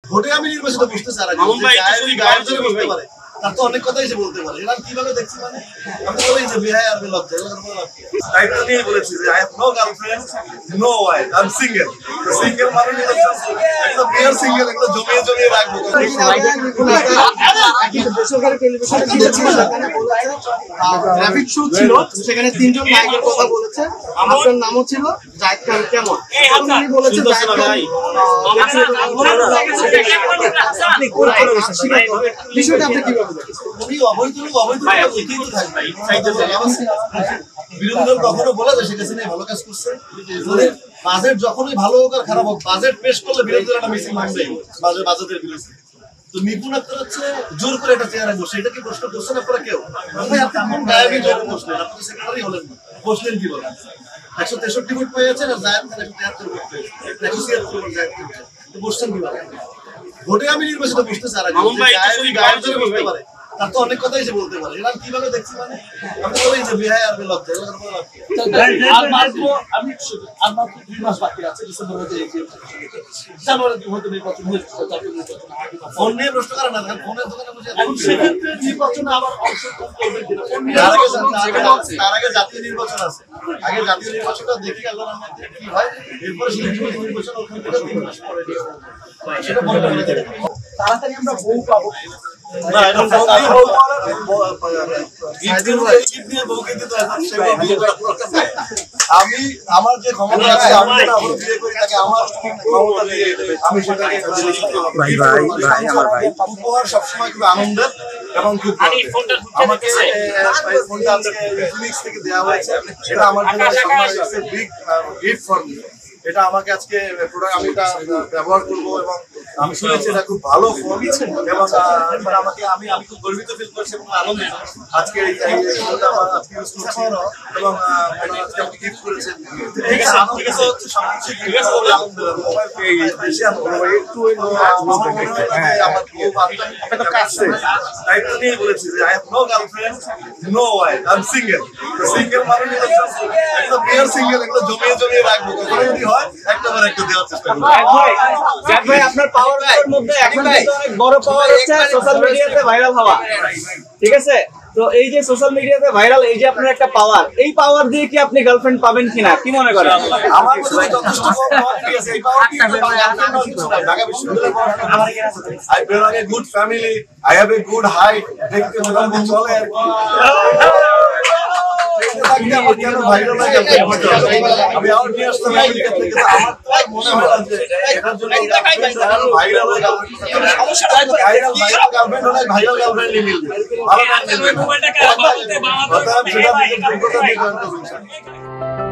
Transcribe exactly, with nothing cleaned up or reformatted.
ভোটে আমি নির্বাচিত বসতে চাই না, বলতে পারে তার তো অনেক কথাই সে বলতে পারে। এরা কিভাবে দেখছি মানে আমি বলি যে বিহাই আর লজ্জা দায়িত্ব নিয়ে বলেছি যে I have no girlfriend no wife I am single. Single মানে একটা বিয়ার সিঙ্গেল এগুলো জমিয়ে জমিয়ে রাখবো। বেসরকারি টেলিভিশনে ট্রাফিক শো ছিল, সেখানে তিনজন নায়কের কথা বলেছে। আপনার নামও ছিল জায়েদ খান কেমন, উনি বলেছে জায়েদ খান বিষয়টা আপনি কিভাবে দেখেন? উনি অবৈধ লোক অবৈধ লিখিত থাকবে। বিরোধী দল কখনো বলে যে শেখ হাসিনা ভালো কাজ করছে। বাজেট যখনই ভালো হোক আর খারাপ হোক, বাজেট পেশ করলে বিরোধী দল একটা মিছিল মানবে বাজেট বাজেটের বিরুদ্ধে। তো নিপুণ আক্তার হচ্ছে জোর করে একটা চেয়ারে বসে, এটা কি প্রশ্ন করছেন আপনারা কেউ? আপনি গায়েবী জোরে বসলেন, আপনি সেক্রেটারি হলেন, বসলেন কি বলেন? একশো তেষট্টি ভোট পেয়েছেন আর জায়েদ খান একশো তিয়াত্তর ভোট পেয়েছেন, একশো ছিয়াত্তর ভোট জায়েদ খান, বসছেন কি বলেন? ভোটে আমি নির্বাচিত বসতে চাই না, গায়েব জোরে বসতে পারে তার তো অনেক কথাই সে বলতে পারে। এরা কিভাবে দেখছি মানে আমি বলি যে বিহাই আর লজ্জা আমি আর মাত্র দুই মাস বাকি আছে ডিসেম্বর হতে জানুয়ারি হতে নির্বাচন হয়েছে। ফোন নিয়ে প্রশ্ন করেন না, ফোনের দোকানে বসে এখন সেক্ষেত্রে নির্বাচনে আবার অংশগ্রহণ করবেন কিনা? তার আগে জাতীয় নির্বাচন আছে, আগে জাতীয় নির্বাচনটা দেখি আল্লাহর মধ্যে কি হয়, এরপরে সিলেক্ট নির্বাচন ওখান থেকে তিন মাস পরে সেটা পরে বলে দেবে। তাড়াতাড়ি আমরা বউ পাবো না, এটা আমি আমার যে ক্ষমতা আছে আমি বিয়ে করি তাকে আমার ক্ষমতা দিয়ে আমি সেটাকে উপহার সবসময় খুব আনন্দের এবং খুব আমাকে ফোনটা ফিনিক্স থেকে দেওয়া হয়েছে। এটা আমার জন্য বিগ গিফট ফর মি। এটা আমাকে আজকে প্রোডাক্ট আমি এটা ব্যবহার করবো এবং আমি শুনেছি এটা খুব ভালো ফোন এবং আমাকে আমি আমি খুব গর্বিত ফিল করছি এবং আনন্দিত আজকে এই ফোনটা আমার আজকে ইউজ করছি এবং আজকে আমাকে গিফট করেছেন। ঠিক আছে, ঠিক আছে, হচ্ছে সবকিছু ঠিক আছে, আলহামদুলিল্লাহ। মোবাইল পেয়ে গেছি একটু আমার খুব আপনার কাছে দায়িত্ব নিয়ে বলেছি যে I have no girlfriend no wife I am single. Single মানে একটা বিয়ার সিঙ্গেল এগুলো জমিয়ে জমিয়ে রাখবো, কখনো যদি হয় একটাবার একটা দেওয়ার চেষ্টা করবো। ভাই আপনার পাওয়ার মধ্যে এখন অনেক বড় পাওয়ার হচ্ছে সোশ্যাল মিডিয়াতে ভাইরাল হওয়া, ঠিক আছে? তো এই যে সোশ্যাল মিডিয়াতে ভাইরাল, এই যে আপনার একটা পাওয়ার, এই পাওয়ার দিয়ে কি আপনি গার্লফ্রেন্ড পাবেন কিনা, কি মনে করেন? আমার মনে হয় যথেষ্ট পাওয়ার আছে, এই পাওয়ার দিয়ে ঢাকা বিশ্ববিদ্যালয়ে I belong a good family, I have a good height, দেখতে মোটামুটি চলে আর কি। আমি আবার নিয়ে আসতাম আমেরিকা থেকে, আমার তো মনে হয় যে এটার জন্য ভাইরাল হয়ে গার্লফ্রেন্ড হলে ভাইরাল গার্লফ্রেন্ডই মিলবে, ভালো গার্লফ্রেন্ড মিলবে।